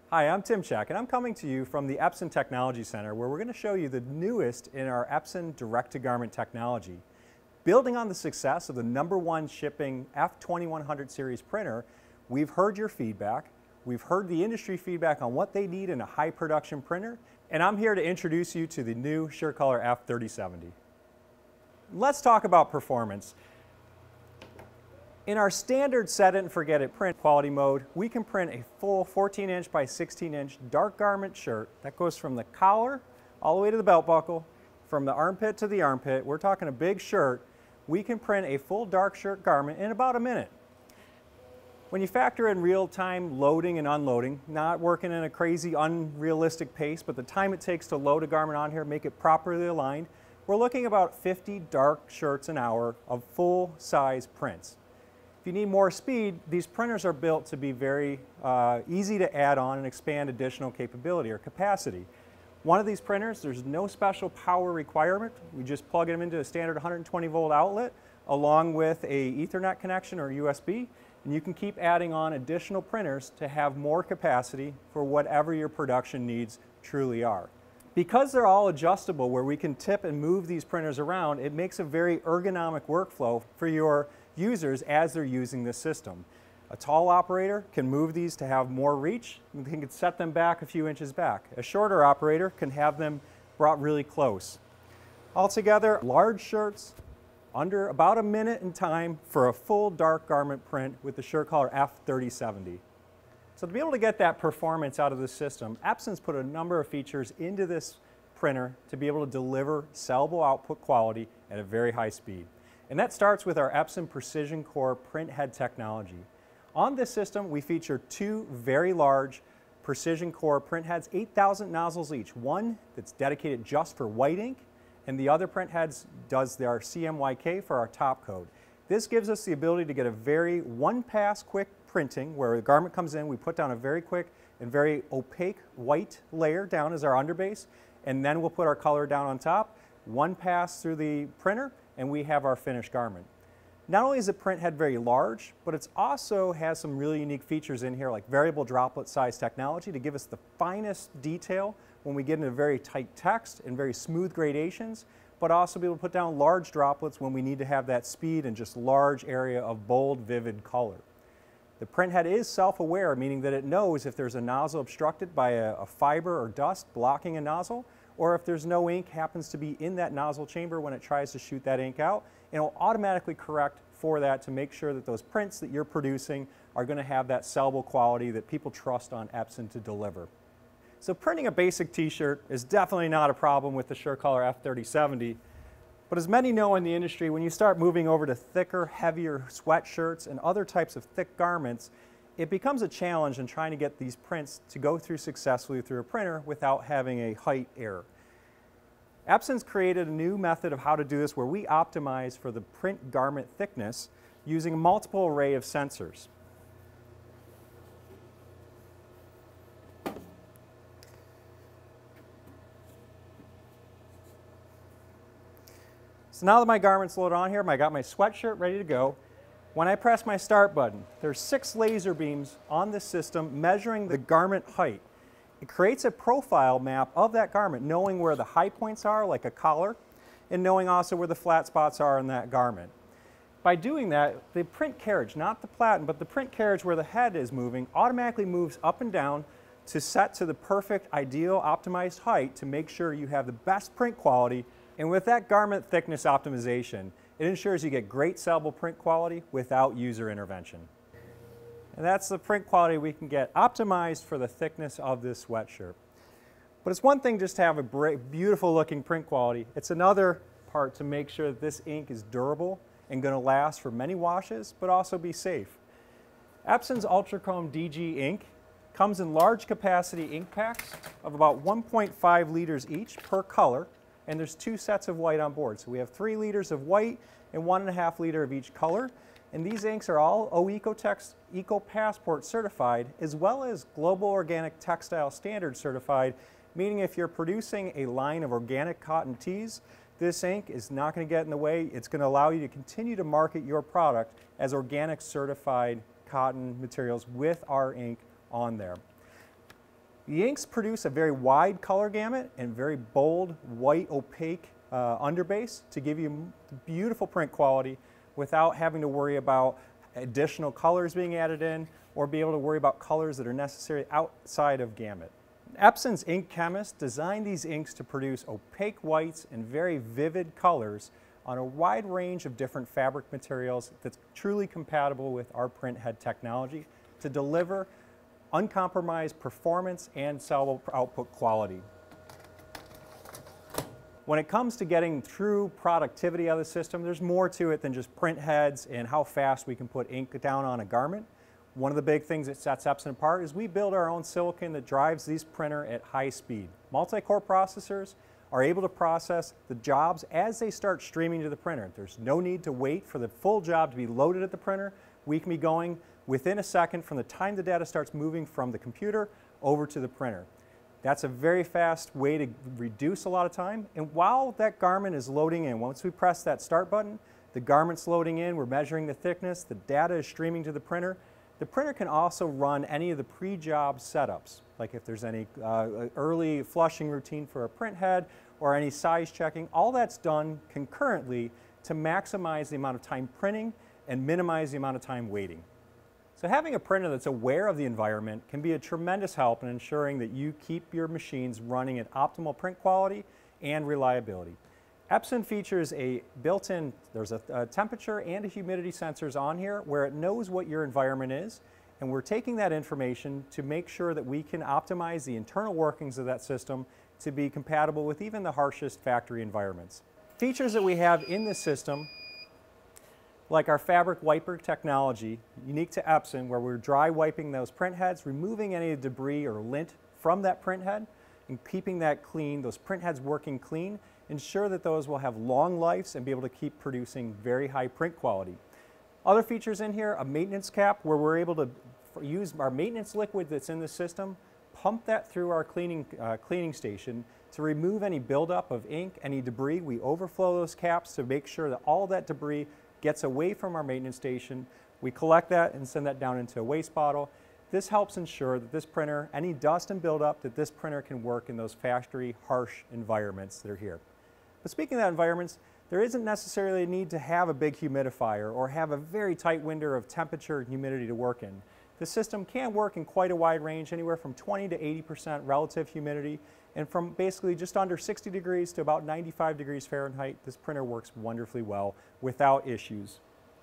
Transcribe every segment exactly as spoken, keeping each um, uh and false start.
Hi, I'm Tim Check, and I'm coming to you from the Epson Technology Center, where we're going to show you the newest in our Epson direct-to-garment technology. Building on the success of the number one shipping F twenty-one hundred series printer, we've heard your feedback, we've heard the industry feedback on what they need in a high production printer, and I'm here to introduce you to the new SureColor F thirty seventy. Let's talk about performance. In our standard set it and forget it print quality mode, we can print a full fourteen inch by sixteen inch dark garment shirt that goes from the collar all the way to the belt buckle, from the armpit to the armpit. We're talking a big shirt. We can print a full dark shirt garment in about a minute. When you factor in real-time loading and unloading, not working in a crazy unrealistic pace, but the time it takes to load a garment on here, make it properly aligned, we're looking about fifty dark shirts an hour of full-size prints. If you need more speed, these printers are built to be very uh, easy to add on and expand additional capability or capacity. One of these printers, there's no special power requirement. We just plug them into a standard one hundred twenty volt outlet along with a Ethernet connection or U S B, and you can keep adding on additional printers to have more capacity for whatever your production needs truly are. Because they're all adjustable, where we can tip and move these printers around, it makes a very ergonomic workflow for your users as they're using this system. A tall operator can move these to have more reach, and they can set them back a few inches back. A shorter operator can have them brought really close. Altogether, large shirts, under about a minute in time for a full dark garment print with the SureColor F thirty seventy. So to be able to get that performance out of the system, Epson's put a number of features into this printer to be able to deliver sellable output quality at a very high speed. And that starts with our Epson Precision Core Printhead technology. On this system, we feature two very large Precision Core printheads, eight thousand nozzles each. One that's dedicated just for white ink, and the other printheads does their C M Y K for our top coat. This gives us the ability to get a very one-pass quick printing, where the garment comes in, we put down a very quick and very opaque white layer down as our underbase, and then we'll put our color down on top, one pass through the printer, and we have our finished garment. Not only is the printhead very large, but it also has some really unique features in here, like variable droplet size technology to give us the finest detail when we get into very tight text and very smooth gradations, but also be able to put down large droplets when we need to have that speed and just large area of bold, vivid color. The printhead is self-aware, meaning that it knows if there's a nozzle obstructed by a, a fiber or dust blocking a nozzle, or if there's no ink happens to be in that nozzle chamber when it tries to shoot that ink out, and it'll automatically correct for that to make sure that those prints that you're producing are going to have that sellable quality that people trust on Epson to deliver. So printing a basic t-shirt is definitely not a problem with the SureColor F thirty seventy, but as many know in the industry, when you start moving over to thicker, heavier sweatshirts and other types of thick garments, it becomes a challenge in trying to get these prints to go through successfully through a printer without having a height error. Epson's created a new method of how to do this, where we optimize for the print garment thickness using a multiple array of sensors. So now that my garment's loaded on here, I got my sweatshirt ready to go. When I press my start button, there's six laser beams on this system measuring the garment height. It creates a profile map of that garment, knowing where the high points are, like a collar, and knowing also where the flat spots are in that garment. By doing that, the print carriage, not the platen, but the print carriage where the head is moving, automatically moves up and down to set to the perfect, ideal, optimized height to make sure you have the best print quality. And with that garment thickness optimization, it ensures you get great sellable print quality without user intervention. And that's the print quality we can get optimized for the thickness of this sweatshirt. But it's one thing just to have a beautiful looking print quality. It's another part to make sure that this ink is durable and going to last for many washes, but also be safe. Epson's Ultrachrome D G ink comes in large capacity ink packs of about one point five liters each per color, and there's two sets of white on board. So we have three liters of white and one and a half liter of each color. And these inks are all O Ecotex Eco Passport certified, as well as Global Organic Textile Standard certified, meaning if you're producing a line of organic cotton tees, this ink is not going to get in the way. It's going to allow you to continue to market your product as organic certified cotton materials with our ink on there. The inks produce a very wide color gamut and very bold, white, opaque uh, underbase to give you beautiful print quality without having to worry about additional colors being added in or be able to worry about colors that are necessary outside of gamut. Epson's ink chemists designed these inks to produce opaque whites and very vivid colors on a wide range of different fabric materials that's truly compatible with our Printhead technology to deliver uncompromised performance and sellable output quality. When it comes to getting true productivity out of the system, there's more to it than just print heads and how fast we can put ink down on a garment. One of the big things that sets Epson apart is we build our own silicon that drives these printer at high speed. Multi-core processors are able to process the jobs as they start streaming to the printer. There's no need to wait for the full job to be loaded at the printer. We can be going within a second from the time the data starts moving from the computer over to the printer. That's a very fast way to reduce a lot of time. And while that garment is loading in, once we press that start button, the garment's loading in, we're measuring the thickness, the data is streaming to the printer. The printer can also run any of the pre-job setups, like if there's any uh, early flushing routine for a print head or any size checking. All that's done concurrently to maximize the amount of time printing and minimize the amount of time waiting. So having a printer that's aware of the environment can be a tremendous help in ensuring that you keep your machines running at optimal print quality and reliability. Epson features a built-in, there's a, a temperature and a humidity sensors on here where it knows what your environment is, and we're taking that information to make sure that we can optimize the internal workings of that system to be compatible with even the harshest factory environments. Features that we have in this system, like our fabric wiper technology, unique to Epson, where we're dry wiping those print heads, removing any debris or lint from that print head, and keeping that clean, those print heads working clean, ensure that those will have long lives and be able to keep producing very high print quality. Other features in here, a maintenance cap where we're able to use our maintenance liquid that's in the system, pump that through our cleaning, uh, cleaning station to remove any buildup of ink, any debris. We overflow those caps to make sure that all that debris gets away from our maintenance station. We collect that and send that down into a waste bottle. This helps ensure that this printer, any dust and buildup, that this printer can work in those factory harsh environments that are here. But speaking of that environments, there isn't necessarily a need to have a big humidifier or have a very tight window of temperature and humidity to work in. The system can work in quite a wide range, anywhere from twenty to eighty percent relative humidity, and from basically just under sixty degrees to about ninety-five degrees Fahrenheit, this printer works wonderfully well without issues.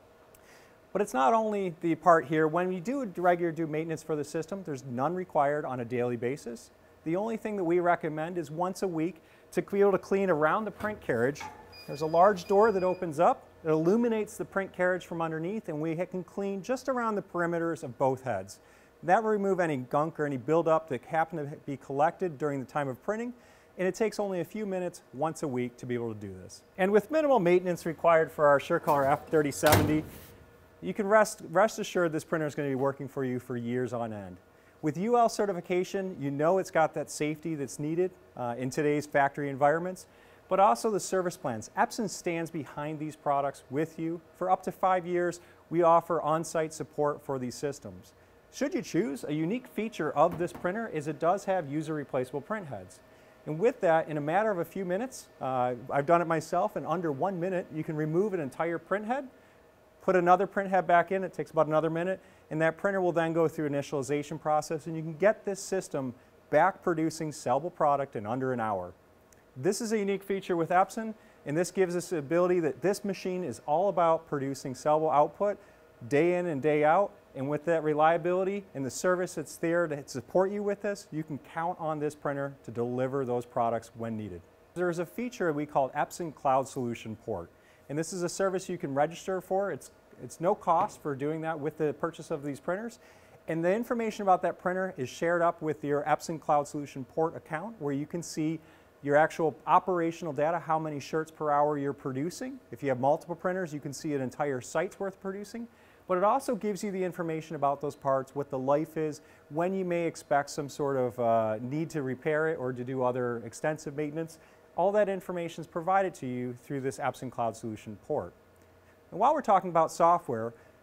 But it's not only the part here. When you do regular do maintenance for the system, there's none required on a daily basis. The only thing that we recommend is once a week to be able to clean around the print carriage. There's a large door that opens up. It illuminates the print carriage from underneath, and we can clean just around the perimeters of both heads. That will remove any gunk or any buildup that happen to be collected during the time of printing, and it takes only a few minutes once a week to be able to do this. And with minimal maintenance required for our SureColor F thirty seventy, you can rest, rest assured this printer is going to be working for you for years on end. With U L certification, you know it's got that safety that's needed uh, in today's factory environments, but also the service plans. Epson stands behind these products with you. For up to five years, we offer on-site support for these systems. Should you choose, a unique feature of this printer is it does have user replaceable print heads. And with that, in a matter of a few minutes, uh, I've done it myself, in under one minute, you can remove an entire print head, put another print head back in, it takes about another minute, and that printer will then go through initialization process, and you can get this system back producing sellable product in under an hour. This is a unique feature with Epson, and this gives us the ability that this machine is all about producing sellable output day in and day out, and with that reliability and the service that's there to support you with this, you can count on this printer to deliver those products when needed. There's a feature we call Epson Cloud Solution Port, and this is a service you can register for. It's, it's no cost for doing that with the purchase of these printers. And the information about that printer is shared up with your Epson Cloud Solution Port account, where you can see your actual operational data, how many shirts per hour you're producing. If you have multiple printers, you can see an entire site's worth producing. But it also gives you the information about those parts, what the life is, when you may expect some sort of uh, need to repair it or to do other extensive maintenance. All that information is provided to you through this Epson Cloud Solution Port. And while we're talking about software,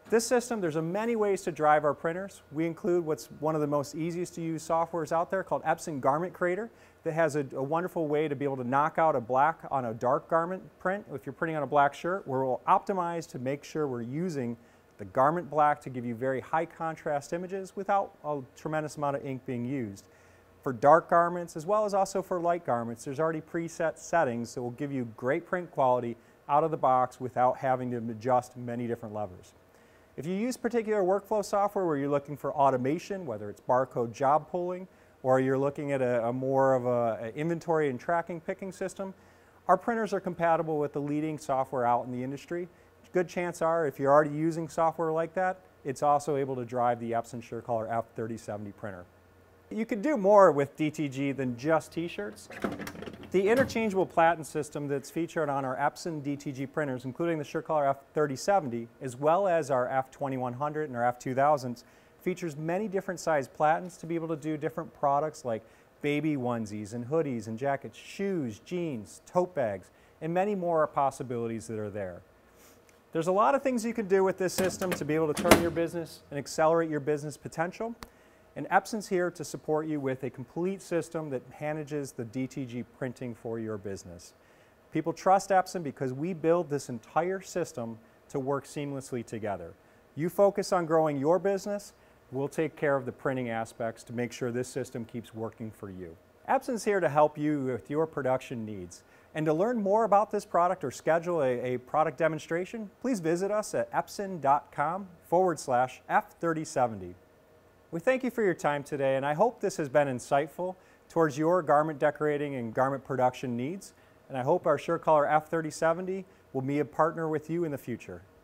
This system, there's a many ways to drive our printers. We include what's one of the most easiest to use softwares out there called Epson Garment Creator that has a, a wonderful way to be able to knock out a black on a dark garment print. If you're printing on a black shirt, we're optimized to make sure we're using the garment black to give you very high contrast images without a tremendous amount of ink being used. For dark garments as well as also for light garments, there's already preset settings that will give you great print quality out of the box without having to adjust many different levers. If you use particular workflow software where you're looking for automation, whether it's barcode job pulling, or you're looking at a, a more of an inventory and tracking picking system, our printers are compatible with the leading software out in the industry. Good chance are, if you're already using software like that, it's also able to drive the Epson SureColor F thirty seventy printer. You could do more with D T G than just t-shirts. The interchangeable platen system that's featured on our Epson D T G printers, including the SureColor F thirty seventy, as well as our F twenty-one hundred and our F two thousands, features many different size platens to be able to do different products like baby onesies and hoodies and jackets, shoes, jeans, tote bags, and many more possibilities that are there. There's a lot of things you can do with this system to be able to turn your business and accelerate your business potential. And Epson's here to support you with a complete system that manages the D T G printing for your business. People trust Epson because we build this entire system to work seamlessly together. You focus on growing your business, we'll take care of the printing aspects to make sure this system keeps working for you. Epson's here to help you with your production needs. And to learn more about this product or schedule a, a product demonstration, please visit us at epson.com forward slash F3070. We thank you for your time today, and I hope this has been insightful towards your garment decorating and garment production needs. And I hope our SureColor F thirty seventy will be a partner with you in the future.